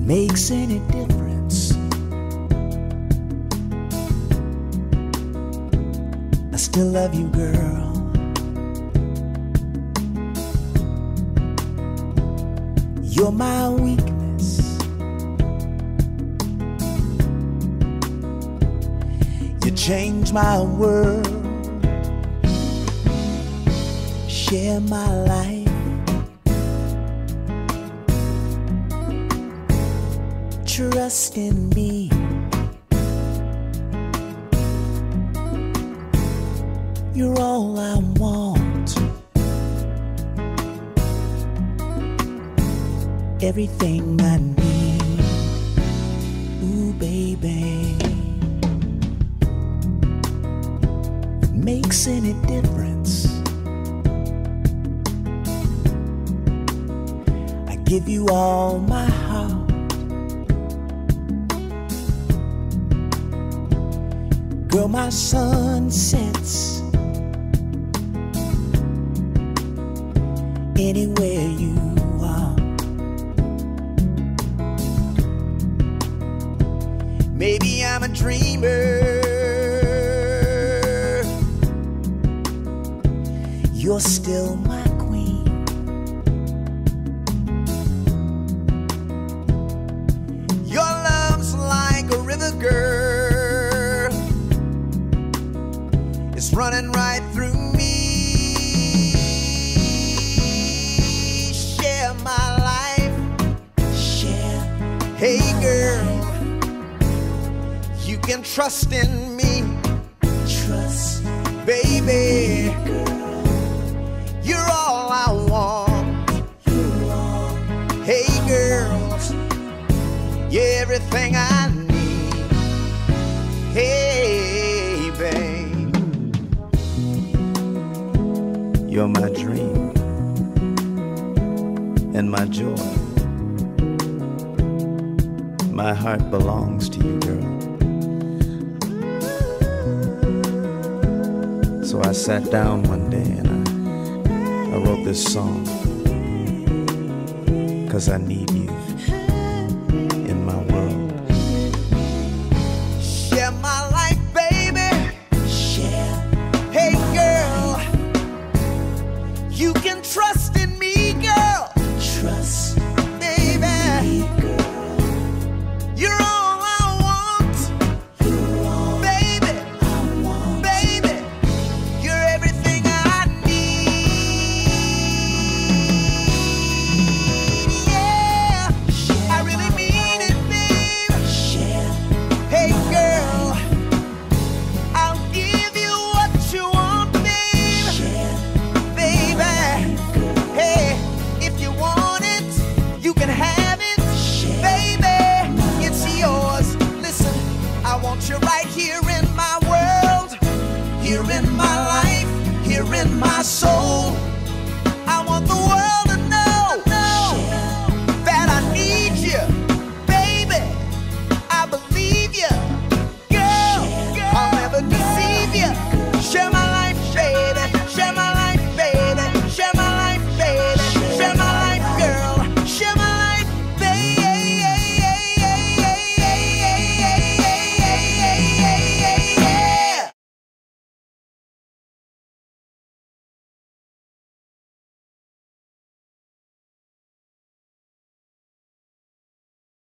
makes any difference. I still love you, girl. You're my weakness. You change my world. Share my life. Trust in me. You're all I want. Everything I need. Ooh, baby. Makes any difference. I give you all my heart. Girl, my sun sets anywhere you are. Maybe I'm a dreamer. You're still my queen. Your love's like a river, girl. It's running right through me. Share my life. Share. Hey girl, you can trust in me. Trust, baby. Girl, you're all I want. You're all. Hey girl, you're everything I need. Hey babe. You're my dream and my joy. My heart belongs to you, girl. So I sat down one day and I wrote this song, 'cause I need you in my world. Share my life, baby. Share. Hey girl, you can trust in me, girl. Trust, baby. Me, girl.